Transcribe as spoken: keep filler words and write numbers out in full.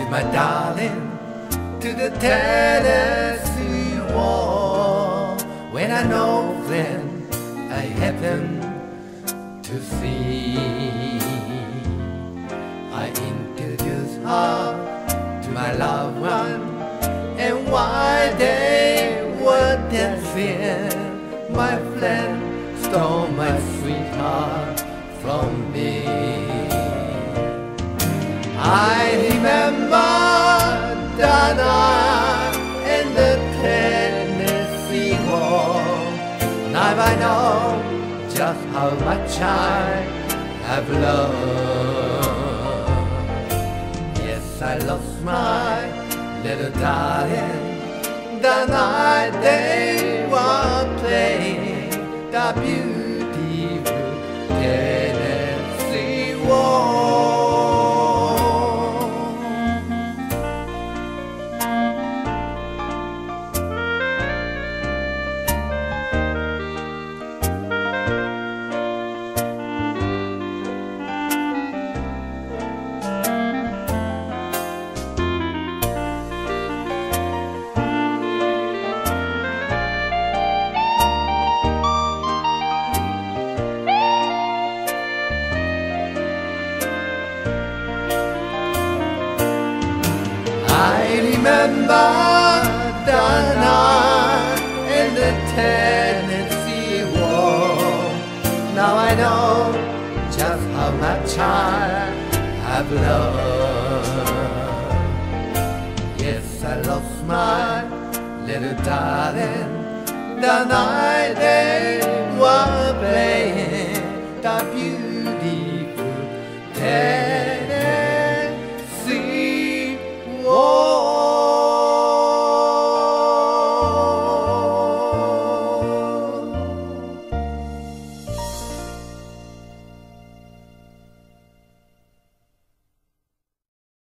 my darling, to the Tennessee wall. When I know then I happen to see, I introduce her to my loved one, and while they were dancing, my friend stole my sweetheart from me. I remember that night in the Tennessee wall. Now I know just how much I have loved. Yes, I lost my little darling the night they were playing the beautiful Tennessee waltz. I remember the night in the Tennessee wall. Now I know just how much I have loved. Yes, I lost my little darling the night they